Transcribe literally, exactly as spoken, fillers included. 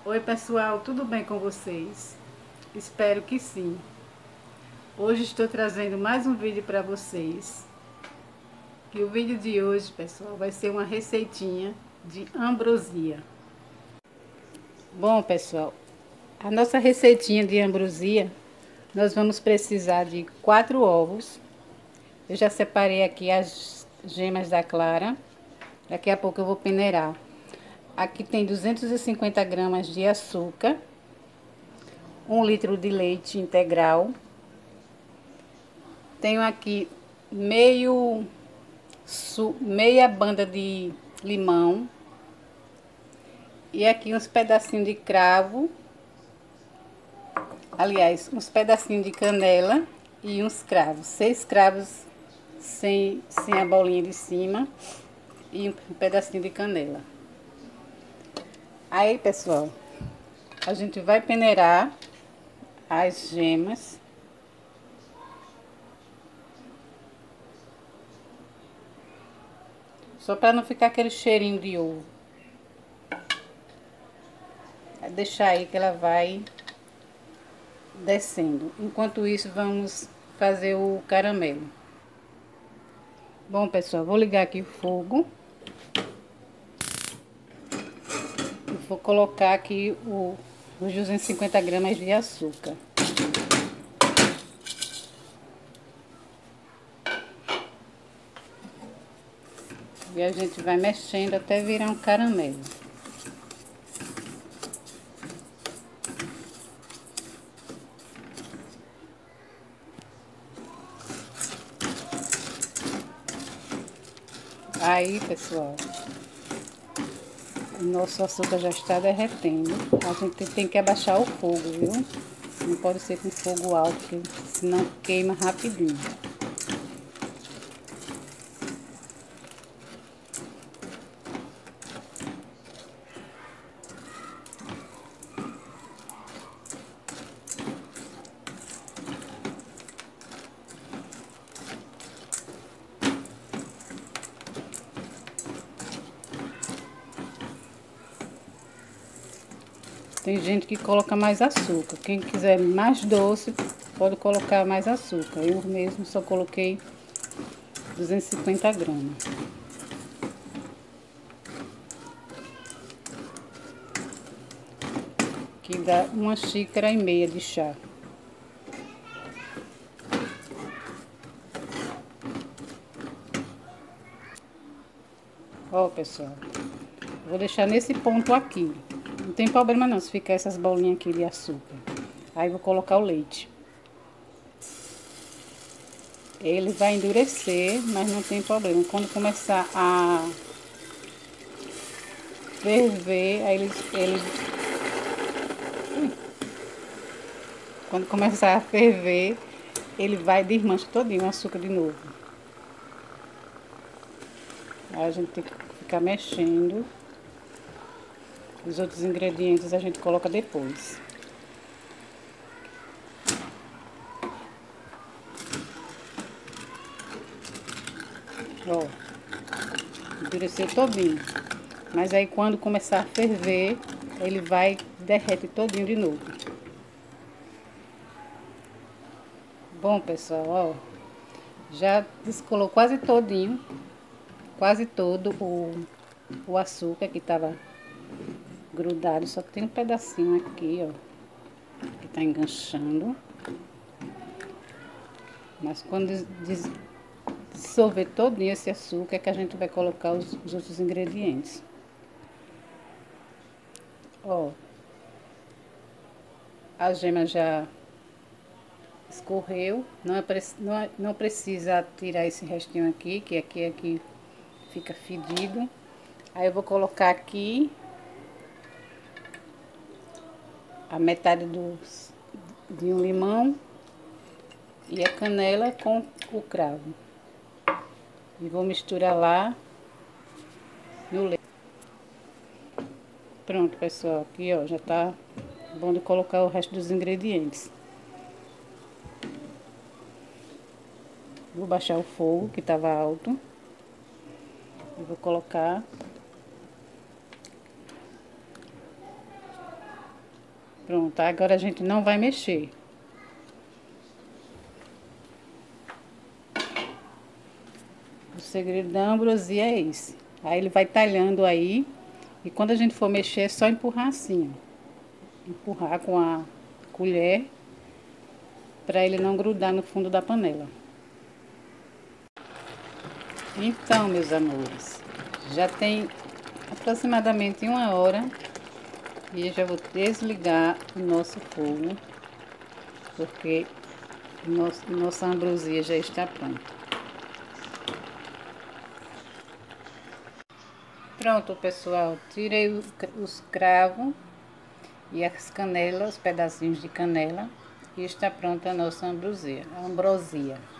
Oi pessoal, tudo bem com vocês? Espero que sim. Hoje estou trazendo mais um vídeo para vocês. E o vídeo de hoje, pessoal, vai ser uma receitinha de ambrosia. Bom, pessoal, a nossa receitinha de ambrosia, nós vamos precisar de quatro ovos. Eu já separei aqui as gemas da clara. Daqui a pouco eu vou peneirar. Aqui tem duzentos e cinquenta gramas de açúcar, um litro de leite integral. Tenho aqui meio meia banda de limão e aqui uns pedacinhos de cravo, aliás, uns pedacinhos de canela e uns cravos, seis cravos sem, sem a bolinha de cima e um pedacinho de canela. Aí, pessoal, a gente vai peneirar as gemas. Só para não ficar aquele cheirinho de ovo. Vai deixar aí que ela vai descendo. Enquanto isso, vamos fazer o caramelo. Bom, pessoal, vou ligar aqui o fogo. Vou colocar aqui o, os duzentos e cinquenta gramas de açúcar. E a gente vai mexendo até virar um caramelo. Aí, pessoal, o nosso açúcar já está derretendo. A gente tem que abaixar o fogo, viu? Não pode ser com fogo alto, porque senão queima rapidinho. Tem gente que coloca mais açúcar. Quem quiser mais doce, pode colocar mais açúcar. Eu mesmo só coloquei duzentos e cinquenta gramas. Que dá uma xícara e meia de chá. Ó, pessoal, vou deixar nesse ponto aqui. Não tem problema não se ficar essas bolinhas aqui de açúcar. Aí vou colocar o leite. Ele vai endurecer, mas não tem problema. Quando começar a ferver, aí ele, ele... Quando começar a ferver, ele vai desmanchar todinho o açúcar de novo. Aí a gente tem que ficar mexendo. Os outros ingredientes a gente coloca depois. Ó, endureceu todinho. Mas aí quando começar a ferver, ele vai derrete todinho de novo. Bom, pessoal, ó, já descolou quase todinho, quase todo o, o açúcar que tava grudado, só tem um pedacinho aqui, ó, que tá enganchando. Mas quando des dissolver todinho esse açúcar, é que a gente vai colocar os, os outros ingredientes. Ó, a gema já escorreu, não, é, não, é, não precisa tirar esse restinho aqui, que aqui é que fica fedido. Aí eu vou colocar aqui a metade do, de um limão e a canela com o cravo. E vou misturar lá no leite. Pronto, pessoal, aqui ó, já tá bom de colocar o resto dos ingredientes. Vou baixar o fogo, que tava alto. E vou colocar Pronto, agora a gente não vai mexer. O segredo da ambrosia é esse. Aí ele vai talhando aí. E quando a gente for mexer, é só empurrar assim, ó. Empurrar com a colher, para ele não grudar no fundo da panela. Então, meus amores, já tem aproximadamente uma hora e eu já vou desligar o nosso fogo, porque nosso, nossa ambrosia já está pronta. Pronto, pessoal, tirei os, os cravos e as canelas, os pedacinhos de canela, e está pronta a nossa ambrosia. A ambrosia.